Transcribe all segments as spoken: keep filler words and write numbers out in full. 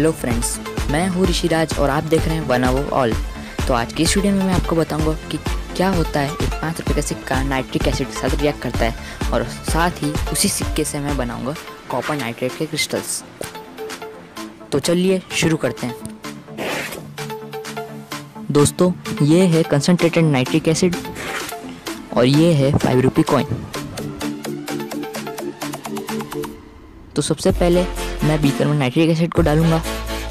Hello friends, मैं हूँ ऋषिराज और आप देख रहे हैं वन अबव ऑल। तो आज की इस वीडियो में मैं आपको बताऊंगा कि क्या होता है एक पाँच रुपये का सिक्का नाइट्रिक एसिड के साथ रिएक्ट करता है, और साथ ही उसी सिक्के से मैं बनाऊंगा कॉपर नाइट्रेट के क्रिस्टल्स। तो चलिए शुरू करते हैं। दोस्तों, ये है कंसनट्रेटेड नाइट्रिक एसिड और ये है फाइव रुपी कॉइन। तो सबसे पहले मैं बीकर में नाइट्रिक एसिड को डालूंगा।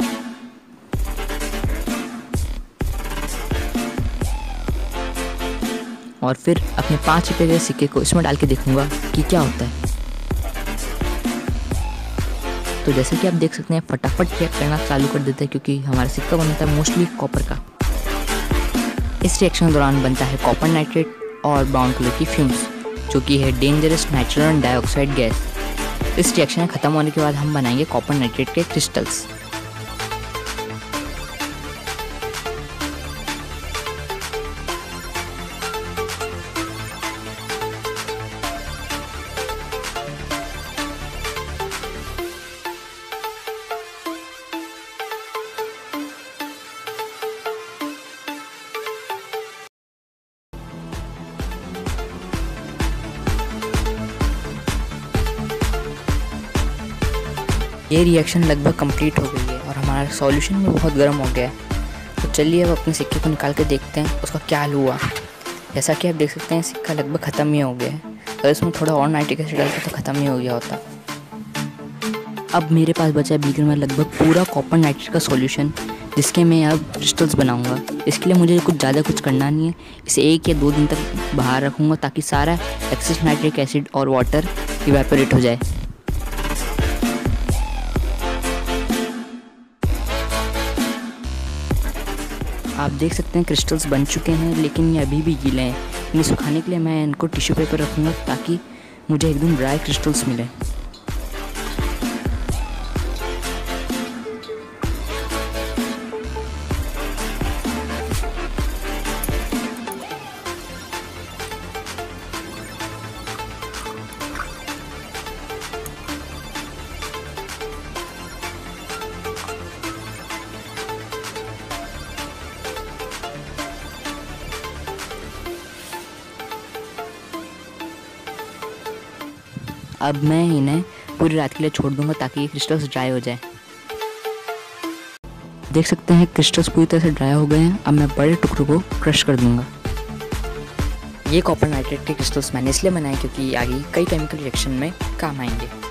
और फिर अपने पाँच रुपये के सिक्के को इसमें डाल के देखूंगा कि क्या होता है। तो जैसे कि आप देख सकते हैं, फटाफट रिएक्ट करना चालू कर देता है क्योंकि हमारा सिक्का बनता है मोस्टली कॉपर का। इस रिएक्शन के दौरान बनता है कॉपर नाइट्रेट और ब्राउन कलर की फ्यूम्स, जो कि है डेंजरस नाइट्रोजन डाइऑक्साइड गैस। इस रिएक्शन खत्म होने के बाद हम बनाएंगे कॉपर नाइट्रेट के क्रिस्टल्स। ये रिएक्शन लगभग कंप्लीट हो गई है और हमारा सॉल्यूशन भी बहुत गर्म हो गया है। तो चलिए अब अपने सिक्के को निकाल के देखते हैं उसका क्या हाल हुआ। जैसा कि आप देख सकते हैं, सिक्का लगभग ख़त्म ही हो गया है। अगर इसमें थोड़ा और नाइट्रिक एसिड डालता तो ख़त्म ही हो गया होता। अब मेरे पास बचा है बीकर में लगभग पूरा कॉपर नाइट्रेट का सॉल्यूशन, जिसके मैं अब क्रिस्टल्स बनाऊंगा। इसके लिए मुझे कुछ ज़्यादा कुछ करना नहीं है। इसे एक या दो दिन तक बाहर रखूँगा ताकि सारा एक्सेस नाइट्रिक एसिड और वाटर इवेपोरेट हो जाए। आप देख सकते हैं क्रिस्टल्स बन चुके हैं, लेकिन ये अभी भी गीले हैं। इन्हें सुखाने के लिए मैं इनको टिश्यू पेपर रखूँगा ताकि मुझे एकदम ड्राई क्रिस्टल्स मिले। अब मैं इन्हें पूरी रात के लिए छोड़ दूंगा ताकि ये क्रिस्टल्स ड्राई हो जाए। देख सकते हैं क्रिस्टल्स पूरी तरह से ड्राई हो गए हैं। अब मैं बड़े टुकड़ों को क्रश कर दूंगा। ये कॉपर नाइट्रेट के क्रिस्टल्स मैंने इसलिए बनाए क्योंकि आगे कई केमिकल रिएक्शन में काम आएंगे।